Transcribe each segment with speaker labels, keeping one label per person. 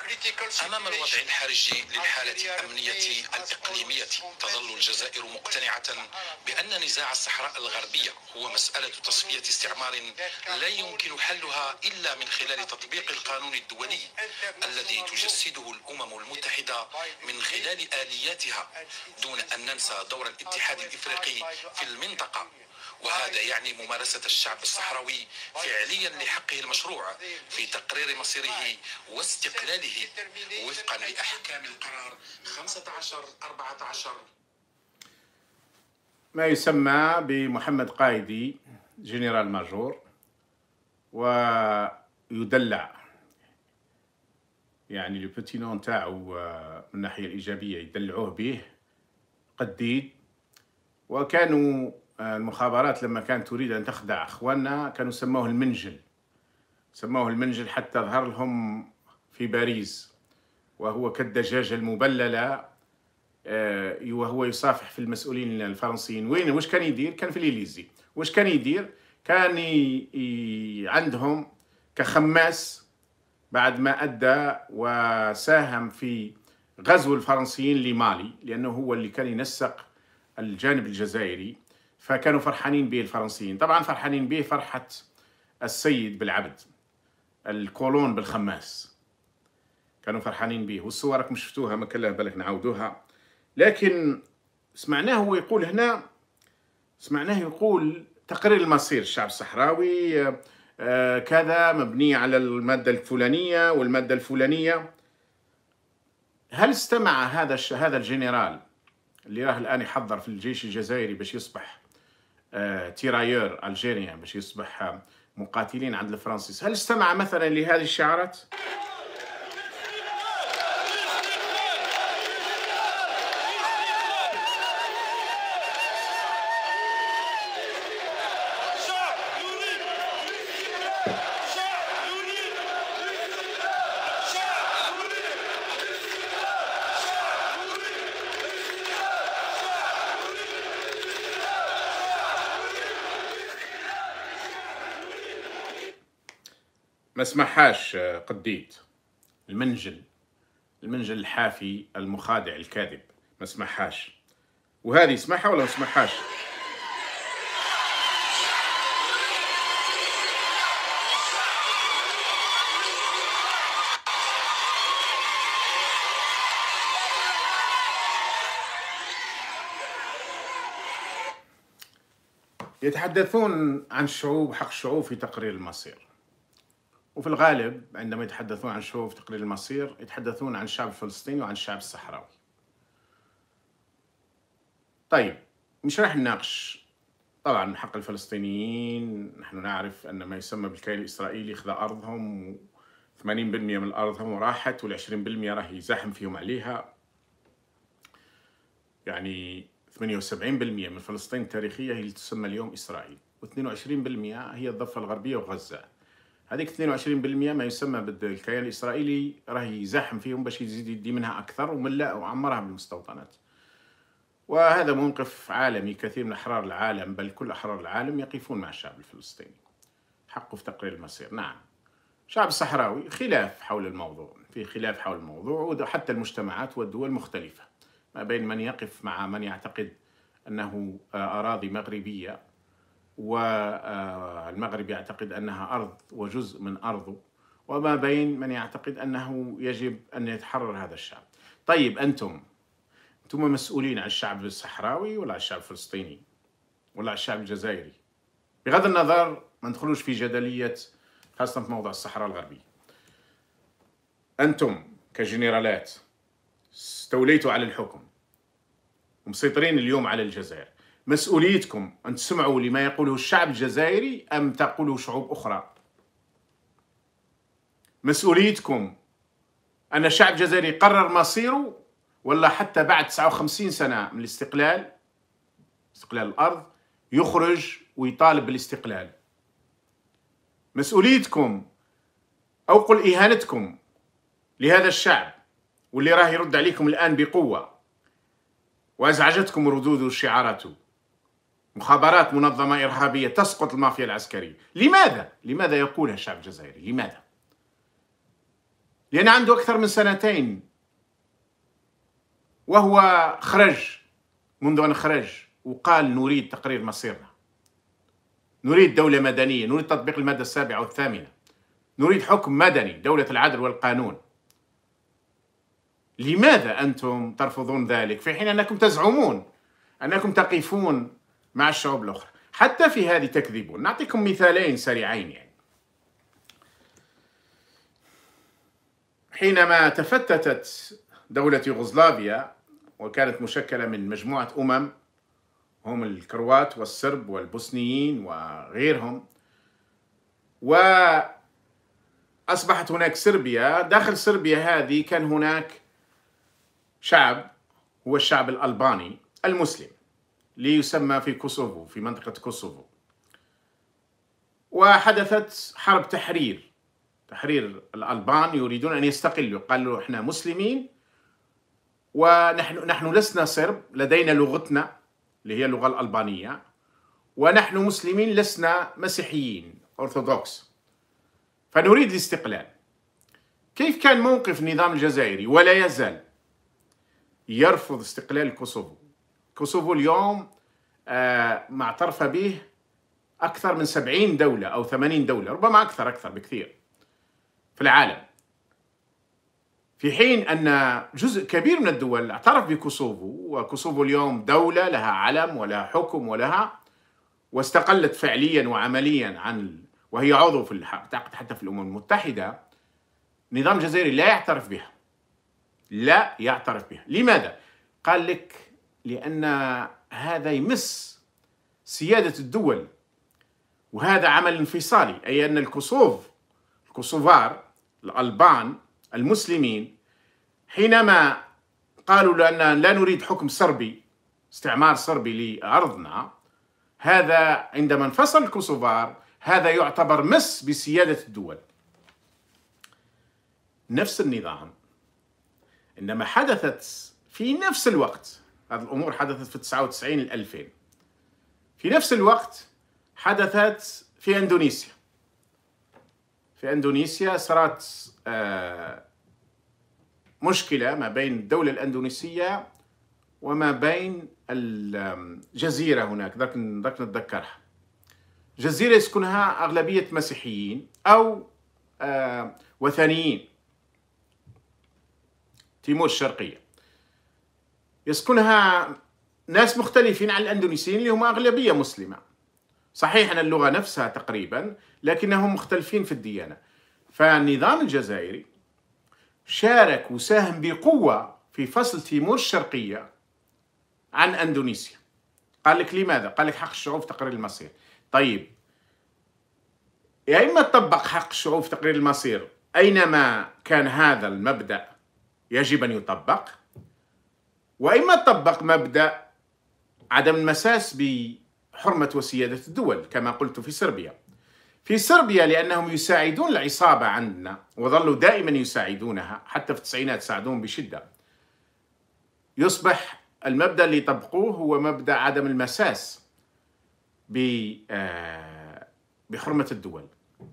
Speaker 1: أمام الوضع الحرج للحالة الأمنية الإقليمية، تظل الجزائر مقتنعة بأن نزاع الصحراء الغربية هو مسألة تصفية استعمار لا يمكن حلها إلا من خلال تطبيق القانون الدولي الذي تجسده الأمم المتحدة من خلال آلياتها، دون أن ننسى دور الاتحاد الإفريقي في المنطقة. وهذا يعني ممارسة الشعب الصحراوي فعليا لحقه المشروع في تقرير مصيره واستقلاله وفقا لأحكام القرار 15/14.
Speaker 2: ما يسمى بمحمد قايدي جنرال ماجور، ويدلع يعني البوتي نون تاعو من الناحية الإيجابية يدلعوه به قديد. وكانوا المخابرات لما كانت تريد أن تخدع أخواننا كانوا سموه المنجل حتى ظهر لهم في باريس وهو كالدجاجة المبللة، وهو يصافح في المسؤولين الفرنسيين. واش كان يدير؟ كان في الإليزي. واش كان يدير؟ كان عندهم كخماس بعد ما أدى وساهم في غزو الفرنسيين لمالي، لأنه هو اللي كان ينسق الجانب الجزائري، فكانوا فرحانين به الفرنسيين. طبعا فرحانين به فرحة السيد بالعبد، الكولون بالخماس، كانوا فرحانين به. والصور راكم شفتوها، ما كان له بالك نعاودوها. لكن سمعناه يقول تقرير المصير الشعب الصحراوي كذا مبني على المادة الفلانية والمادة الفلانية. هل استمع هذا الجنرال اللي راه الآن يحضر في الجيش الجزائري باش يصبح تيرايور الجيريان، باش يصبح مقاتلين عند الفرنسيس، هل استمع مثلا لهذه الشعارات؟ ما سمحاش قديد المنجل الحافي المخادع الكاذب، ما سمحاش. وهذه سمحها ولا ما سمحاش؟ يتحدثون عن الشعوب، حق الشعوب في تقرير المصير، وفي الغالب عندما يتحدثون عن الشعوب في تقرير المصير يتحدثون عن الشعب الفلسطيني وعن الشعب الصحراوي. طيب مش راح نناقش طبعا حق الفلسطينيين. نحن نعرف أن ما يسمى بالكيان الإسرائيلي خذ أرضهم، و80% من أرضهم وراحت، وال20% راح يزاحم فيهم عليها. يعني 78% من فلسطين التاريخية هي اللي تسمى اليوم إسرائيل، و22% هي الضفة الغربية وغزة. هذيك 22% ما يسمى بالكيان الإسرائيلي راه يزاحم فيهم باش يزيد يدي منها أكثر وعمرها بالمستوطنات. وهذا موقف عالمي، كثير من أحرار العالم بل كل أحرار العالم يقفون مع الشعب الفلسطيني، حقه في تقرير المصير. نعم الشعب الصحراوي خلاف حول الموضوع، في خلاف حول الموضوع، وحتى المجتمعات والدول مختلفة ما بين من يقف مع من يعتقد أنه أراضي مغربية والمغرب يعتقد أنها أرض وجزء من أرضه، وما بين من يعتقد أنه يجب أن يتحرر هذا الشعب. طيب أنتم مسؤولين عن الشعب الصحراوي ولا عن الشعب الفلسطيني ولا عن الشعب الجزائري؟ بغض النظر ما ندخلوش في جدلية خاصة في موضوع الصحراء الغربية. أنتم كجنرالات استوليتوا على الحكم ومسيطرين اليوم على الجزائر، مسؤوليتكم أن تسمعوا لما يقوله الشعب الجزائري أم تقوله شعوب أخرى؟ مسؤوليتكم أن الشعب الجزائري قرر مصيره، ولا حتى بعد 59 سنة من استقلال الأرض يخرج ويطالب بالاستقلال؟ مسؤوليتكم أو قل إهانتكم لهذا الشعب واللي راه يرد عليكم الآن بقوة، وأزعجتكم ردود وشعاراته. مخابرات منظمة إرهابية تسقط المافيا العسكرية. لماذا يقولها الشعب الجزائري؟ لماذا؟ لأن عنده أكثر من سنتين وهو خرج، منذ أن خرج وقال نريد تقرير مصيرنا، نريد دولة مدنية، نريد تطبيق المادة 7 و8، نريد حكم مدني، دولة العدل والقانون. لماذا أنتم ترفضون ذلك في حين أنكم تزعمون أنكم تقفون مع الشعوب الأخرى؟ حتى في هذه تكذبون. نعطيكم مثالين سريعين. يعني حينما تفتتت دولة يوغوسلافيا وكانت مشكلة من مجموعة هم الكروات والصرب والبوسنيين وغيرهم، وأصبحت هناك صربيا. داخل صربيا هذه كان هناك شعب هو الشعب الألباني المسلم ليسمى في كوسوفو، في منطقة كوسوفو، وحدثت حرب تحرير الألبان يريدون أن يستقلوا. قالوا إحنا مسلمين ونحن لسنا صرب، لدينا لغتنا اللي هي اللغة الألبانية، ونحن مسلمين لسنا مسيحيين أرثوذكس، فنريد الاستقلال. كيف كان موقف النظام الجزائري؟ ولا يزال يرفض استقلال كوسوفو. كوسوفو اليوم معترف به أكثر من 70 دولة أو 80 دولة، ربما أكثر بكثير في العالم، في حين أن جزء كبير من الدول اعترف بكوسوفو، وكوسوفو اليوم دولة لها علم ولها حكم واستقلت فعليا وعمليا وهي عضو حتى في الأمم المتحدة. النظام الجزائري لا يعترف بها. لماذا؟ قال لك لأن هذا يمس سيادة الدول، وهذا عمل انفصالي، أي أن الكوسوفار الألبان المسلمين حينما قالوا لأننا لا نريد حكم صربي، استعمار صربي لأرضنا، هذا عندما انفصل الكوسوفار هذا يعتبر مس بسيادة الدول. نفس النظام إنما حدثت في نفس الوقت، هذه الأمور حدثت في 99 2000، في نفس الوقت حدثت في أندونيسيا. في أندونيسيا صارت مشكلة ما بين الدولة الأندونيسية وما بين الجزيرة هناك، ذاك نتذكرها. جزيرة يسكنها أغلبية مسيحيين أو وثنيين، تيمور الشرقية، يسكنها ناس مختلفين عن الأندونيسيين اللي هم أغلبية مسلمة. صحيح أن اللغة نفسها تقريبا، لكنهم مختلفين في الديانة. فالنظام الجزائري شارك وساهم بقوة في فصل تيمور الشرقية عن أندونيسيا. قال لك لماذا؟ قال لك حق الشعوب في تقرير المصير. طيب، يا إما تطبق حق الشعوب في تقرير المصير أينما كان هذا المبدأ يجب أن يطبق، وإما تطبق مبدأ عدم المساس بحرمة وسيادة الدول كما قلت في صربيا لأنهم يساعدون العصابة عندنا وظلوا دائما يساعدونها، حتى في التسعينات ساعدوهم بشدة. يصبح المبدأ اللي يطبقوه هو مبدأ عدم المساس بحرمة الدول.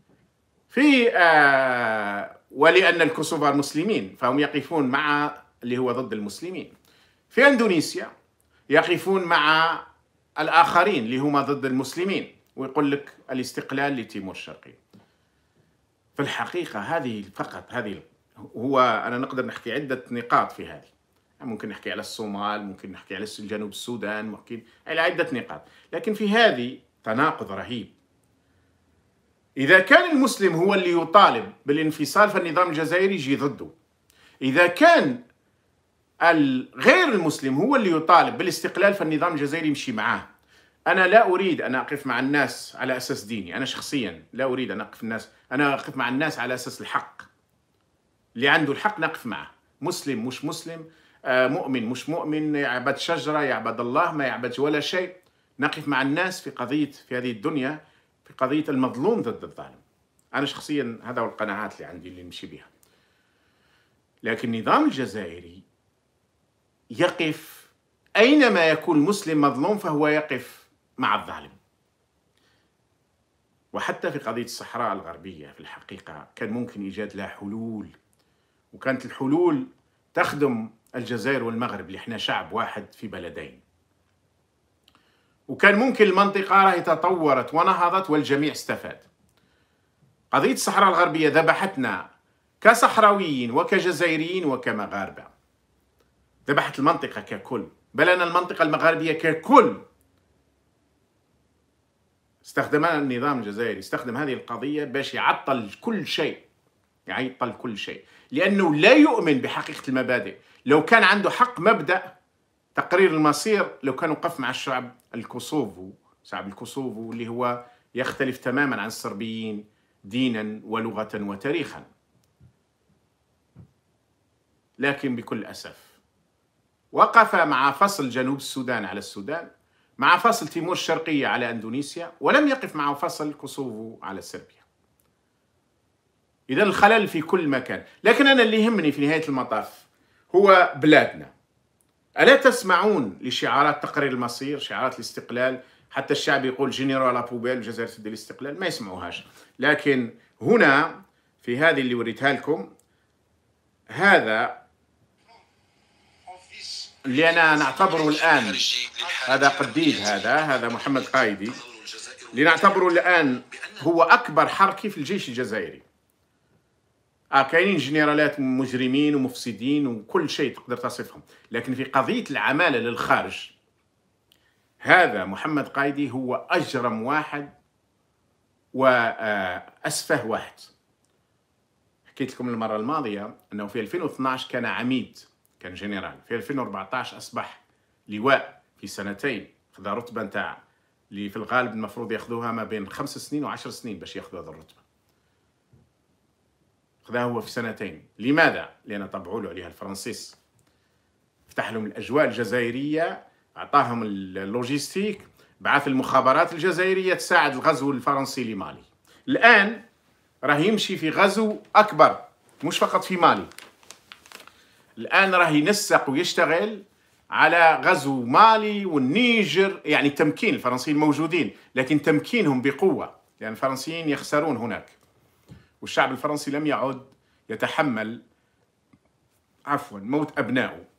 Speaker 2: ولأن الكوسوفار مسلمين فهم يقفون مع اللي هو ضد المسلمين. في أندونيسيا يقفون مع الآخرين اللي هم ضد المسلمين، ويقول لك الاستقلال لتيمور الشرقي. في الحقيقة هذه أنا نقدر نحكي عدة نقاط في هذه، ممكن نحكي على الصومال، ممكن نحكي على جنوب السودان، ممكن على عدة نقاط، لكن في هذه تناقض رهيب. إذا كان المسلم هو اللي يطالب بالانفصال فالنظام الجزائري يجي ضده. إذا كان غير المسلم هو اللي يطالب بالاستقلال فالنظام الجزائري يمشي معاه. أنا لا أريد أن أقف مع الناس على أساس ديني، أنا شخصيا لا أريد أن أنا أقف مع الناس على أساس الحق. اللي عنده الحق نقف معه، مسلم مش مسلم، مؤمن مش مؤمن، يعبد شجرة يعبد الله ما يعبدش ولا شيء. نقف مع الناس في هذه الدنيا في قضية المظلوم ضد الظالم. أنا شخصيا هذا هو القناعات اللي عندي اللي نمشي بها. لكن النظام الجزائري يقف أينما يكون مسلم مظلوم فهو يقف مع الظالم. وحتى في قضية الصحراء الغربية في الحقيقة كان ممكن إيجاد لها حلول وكانت الحلول تخدم الجزائر والمغرب اللي احنا شعب واحد في بلدين. وكان ممكن المنطقة راهي تطورت ونهضت والجميع استفاد. قضية الصحراء الغربية ذبحتنا كصحراويين وكجزائريين وكمغاربة، ذبحت المنطقة ككل، بل أن المنطقة المغاربية ككل استخدم النظام الجزائري، استخدم هذه القضية باش يعطل كل شيء، يعطل كل شيء، لأنه لا يؤمن بحقيقة المبادئ. لو كان عنده حق مبدأ تقرير المصير، لو كان وقف مع الشعب الكوسوفو، شعب الكوسوفو اللي هو يختلف تماما عن الصربيين دينا ولغة وتاريخا. لكن بكل أسف وقف مع فصل جنوب السودان على السودان، مع فصل تيمور الشرقية على أندونيسيا، ولم يقف مع فصل كوسوفو على صربيا. إذا الخلل في كل مكان. لكن أنا اللي يهمني في نهاية المطاف هو بلادنا. ألا تسمعون لشعارات تقرير المصير، شعارات الاستقلال؟ حتى الشعب يقول جينيرال لابوبيل، الجزائر تدي الاستقلال، ما يسمعوهاش. لكن هنا في هذه اللي وريتها لكم، هذا اللي أنا نعتبره الآن، هذا قديد، هذا محمد قايدي، اللي نعتبره الآن هو أكبر حركي في الجيش الجزائري. كاينين جنرالات مجرمين ومفسدين وكل شيء تقدر تصفهم، لكن في قضية العمالة للخارج، هذا محمد قايدي هو أجرم واحد وأسفه واحد. حكيت لكم المرة الماضية أنه في 2012 كان عميد، كان جنرال، في 2014 أصبح لواء في سنتين، خذ رتبة نتاع اللي في الغالب المفروض ياخذوها ما بين 5 سنين و10 سنين باش ياخذوا هذه الرتبة. خذها هو في سنتين. لماذا؟ لأن طبعوا له عليها الفرنسيس، فتح لهم الأجواء الجزائرية، أعطاهم اللوجيستيك، بعث المخابرات الجزائرية تساعد الغزو الفرنسي لمالي. الآن راه يمشي في غزو أكبر، مش فقط في مالي، الآن راه ينسق ويشتغل على غزو مالي والنيجر، يعني تمكين الفرنسيين موجودين، لكن تمكينهم بقوة، لأن الفرنسيين يخسرون هناك، والشعب الفرنسي لم يعد يتحمل موت أبنائه.